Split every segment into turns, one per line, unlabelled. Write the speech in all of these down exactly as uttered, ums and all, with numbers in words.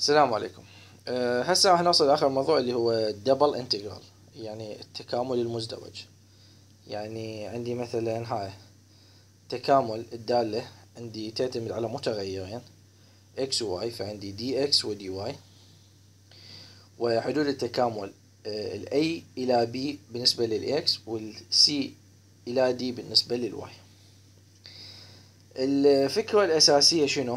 السلام عليكم. أه هسه راح نوصل لآخر موضوع اللي هو دبل انتجرال، يعني التكامل المزدوج. يعني عندي مثلا هاي تكامل الدالة عندي تعتمد على متغيرين x و y، فعندي dx و dy، وحدود التكامل أه ال a إلى b بالنسبة لل x وال c إلى d بالنسبة لل y. الفكرة الأساسية شنو؟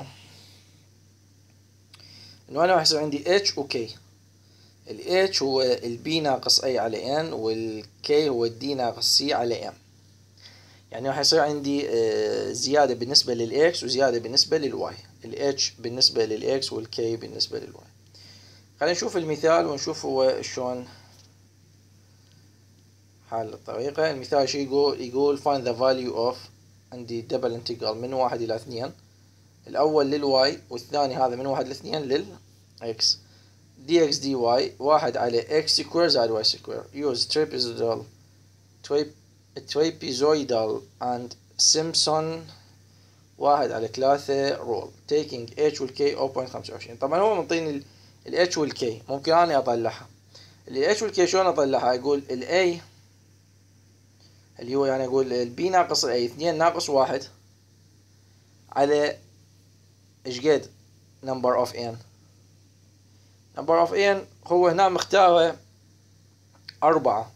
إنه أنا راح يصير عندي h و k. ال H هو ال B ناقص A على N، وال K هو ال D ناقص C على M. يعني راح يصير عندي زيادة بالنسبة لل X وزيادة بالنسبة لل Y. ال H بالنسبة لل X وال K بالنسبة لل Y. خلينا نشوف المثال ونشوف هو شلون حال الطريقة. المثال شو يقول؟ يقول find the value of، عندي double integral من واحد إلى اثنين، الأول لل Y والثاني هذا من واحد لاثنين لل X. dx dy واحد على x سكوير زائد y سكوير. use trapezoidal trapezoidal and Simpson واحد على ثلاثة rule taking h وال k صفر فاصلة خمسة وعشرين. طبعا هو منطيني ال h وال k، ممكن اني اطلعها. ال h وال k شلون اطلعها؟ اقول ال a اللي هو يعني اقول ال b ناقص ال a اثنين ناقص واحد على ايش قد number of n. number of n هو هنا مختاره أربعة.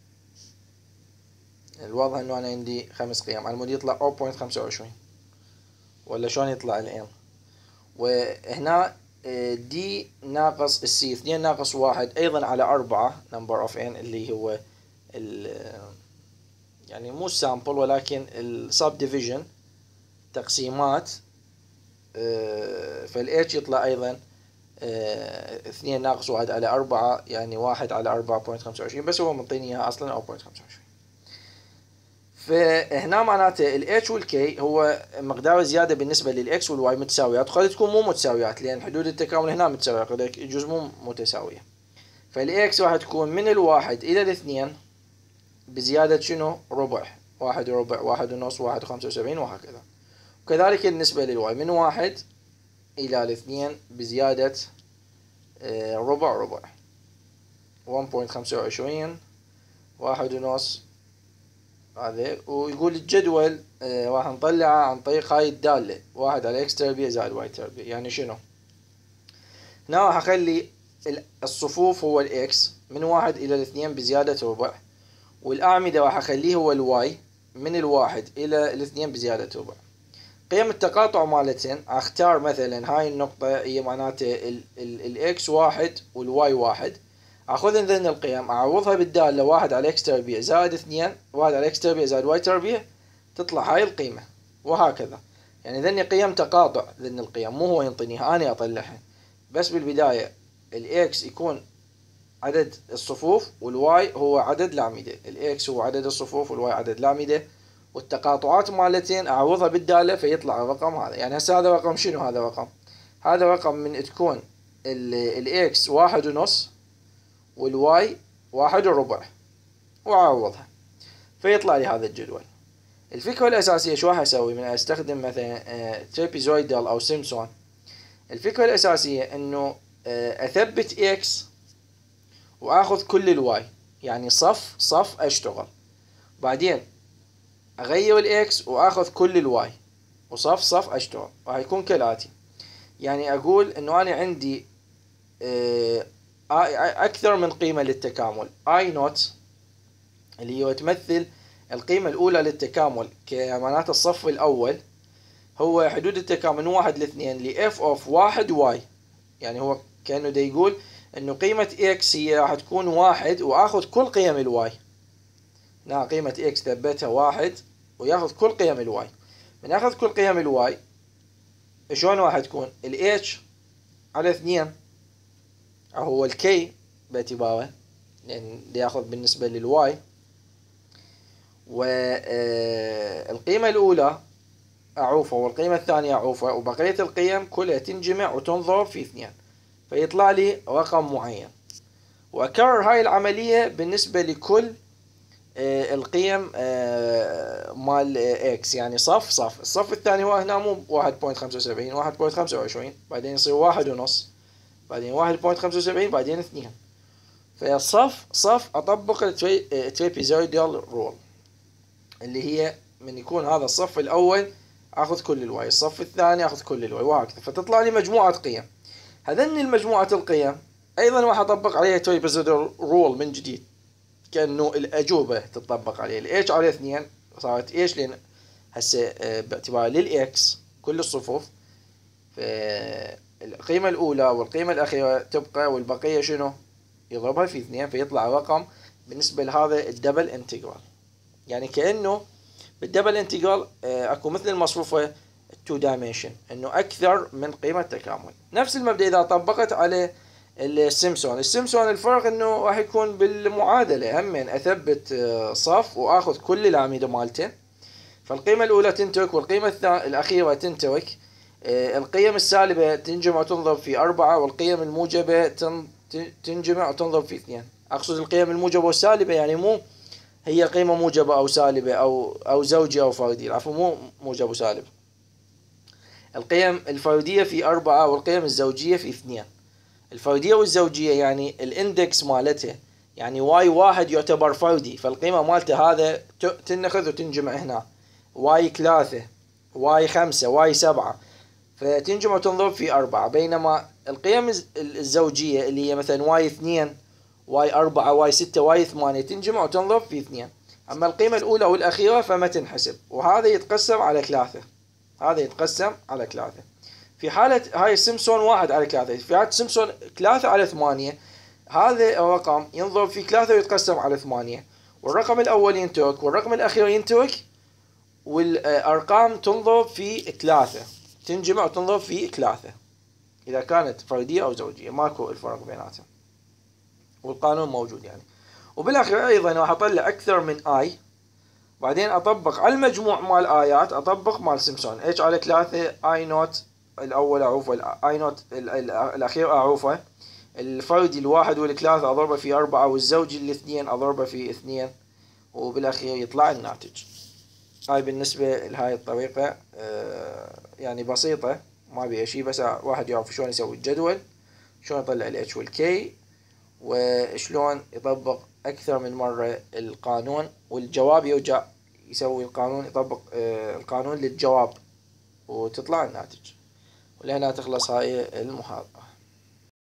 الواضح انه انا عندي خمس قيم، على مود يطلع صفر فاصلة خمسة وعشرين، ولا شلون يطلع الان؟ وهنا دي ناقص السي اثنين ناقص واحد ايضا على أربعة number of n، اللي هو ال يعني مو سامبل ولكن السب ديفيجن تقسيمات. فالاتش يطلع ايضا اثنين ناقص واحد على أربعة، يعني واحد على أربعة فاصلة خمسة وعشرين، بس هو منطيني اياها اصلا صفر فاصلة خمسة وعشرين. فهنا معناته ال H وال K هو مقدار زيادة بالنسبة لل X وال Y متساويات، قد تكون مو متساويات لأن حدود التكامل هنا متساوية، قد يجوز مو متساوية. فال X راح تكون من الواحد إلى الاثنين بزيادة شنو؟ ربع، واحد وربع، واحد ونص، واحد وخمسة وسبعين، وهكذا. وكذلك بالنسبة لل Y من واحد إلى الاثنين بزيادة ربع ربع، واحد فاصلة خمسة وعشرين، واحد ونص هذا. ويقول الجدول آه راح نطلعه عن طريق هاي الدالة واحد على اكس تربيع زائد واي تربيع. يعني شنو؟ هنا راح اخلي الصفوف هو الاكس من واحد الى الاثنين بزيادة ربع، والاعمدة راح اخليه هو الواي من الواحد الى الاثنين بزيادة ربع. قيم التقاطع مالتين اختار مثلا هاي النقطة هي معناته الاكس واحد والواي واحد، اخذ ذن القيم اعوضها بالدالة واحد على اكس تربيع زائد اثنين، واحد على اكس تربيع زائد واي تربيع، تطلع هاي القيمة، وهكذا. يعني ذني قيم تقاطع، ذن القيم مو هو ينطينيها، انا اطلعها. بس بالبداية الاكس يكون عدد الصفوف والواي هو عدد الاعمدة، الاكس هو عدد الصفوف والواي عدد الاعمدة، والتقاطعات مالتين اعوضها بالدالة فيطلع الرقم هذا. يعني هسه هذا رقم شنو؟ هذا رقم هذا رقم من تكون الاكس واحد ونص والواي واحد وربع، وأعوضها فيطلع لي هذا الجدول. الفكرة الأساسية شو راح أسوي؟ من أستخدم مثلا ترابيزويدال أو سيمسون. الفكرة الأساسية إنه أثبت إكس وآخذ كل الواي، يعني صف صف أشتغل، بعدين أغير الإكس وآخذ كل الواي وصف صف أشتغل. راح يكون كالآتي، يعني أقول إنه أنا عندي أكثر من قيمة للتكامل I نوت، اللي هو تمثل القيمة الأولى للتكامل كمعناته الصف الأول، هو حدود التكامل من واحد لاثنين ل f of واحد y. يعني هو كأنه دا يقول إنه قيمة x هي راح تكون واحد وآخذ كل قيم الواي. هنا قيمة x ثبتها واحد وياخذ كل قيم الواي. من ياخذ كل قيم الواي شلون راح تكون؟ ال h على اثنين هو ال k باعتباره، لأن دا ياخذ بالنسبة للواي، والقيمة الأولى أعوفة والقيمة الثانية أعوفة، وبقية القيم كلها تنجمع وتنضرب في اثنين فيطلع لي رقم معين. وأكرر هاي العملية بالنسبة لكل القيم مال إكس، يعني صف صف. الصف الثاني هو هنا مو واحد فاصلة خمسة وسبعين، واحد فاصلة خمسة وعشرين، بعدين يصير واحد ونص، بعدين واحد بوينت خمسة وسبعين بعدين اثنين. فصف صف أطبق الترابيزويدال رول اللي هي من يكون هذا الصف الأول أخذ كل الواي، الصف الثاني أخذ كل الواي وهكذا، فتطلع لي مجموعة قيم. هذني المجموعة القيم أيضا راح أطبق عليها ترابيزويدال رول من جديد، كأنه الأجوبة تطبق عليه. الإيش على اثنين صارت إيش، لأن هسه باعتبار للإكس كل الصفوف فالقيمة الأولى والقيمة الأخيرة تبقى، والبقية شنو يضربها في اثنين فيطلع رقم بالنسبة لهذا الدبل انتجرال. يعني كأنه بالدبل انتجرال اكو مثل المصفوفة التو دايمنشن، انه اكثر من قيمة تكامل. نفس المبدأ اذا طبقت على السيمسون، السيمسون الفرق انه راح يكون بالمعادلة همين اثبت صف واخذ كل الاعمدة مالته، فالقيمة الاولى تنترك والقيمة الاخيرة تنترك، القيم السالبة تنجمع وتنضرب في أربعة والقيم الموجبة تنجمع وتنضرب في اثنين. أقصد القيم الموجبة والسالبة يعني مو هي قيمة موجبة أو سالبة أو أو زوجية أو فردية، عفوا مو موجب وسالب. القيم الفردية في أربعة والقيم الزوجية في اثنين. الفردية والزوجية يعني الإندكس مالته، يعني واي واحد يعتبر فردي فالقيمة مالته هذا تنخذ وتنجمع هنا، واي ثلاثة واي خمسة واي سبعة، فتنجمع وتنضرب في أربعة. بينما القيم الزوجية اللي هي مثلا واي اثنين واي أربعة واي ستة واي ثمانية تنجمع وتنضرب في اثنين. أما القيمة الأولى والأخيرة فما تنحسب، وهذا يتقسم على ثلاثة، هذا يتقسم على ثلاثة. في حالة هاي السيمسون واحد على ثلاثة، في حالة سيمسون ثلاثة على ثمانية، هذا الرقم ينضرب في ثلاثة ويتقسم على ثمانية، والرقم الأول ينترك والرقم الأخير ينترك، والأرقام تنضرب في ثلاثة، تنجمع وتنضرب في ثلاثة إذا كانت فردية أو زوجية، ماكو الفرق بيناتهم والقانون موجود يعني. وبالأخير أيضا راح أطلع أكثر من آي، بعدين أطبق على المجموع مال آيات، أطبق مال سيمسون اتش على ثلاثة آي نوت الأول أعوفه، آي نوت الأخير أعوفه، الفردي الواحد والثلاثة أضربه في أربعة، والزوجي الاثنين أضربه في اثنين، وبالأخير يطلع الناتج. هاي بالنسبة لهاي الطريقة يعني بسيطة ما بيها شي، بس واحد يعرف شلون يسوي الجدول، شلون يطلع ال H وال K، وشلون يطبق أكثر من مرة القانون، والجواب يرجع يسوي القانون، يطبق القانون للجواب وتطلع الناتج. ولهنا تخلص هاي المحاضرة.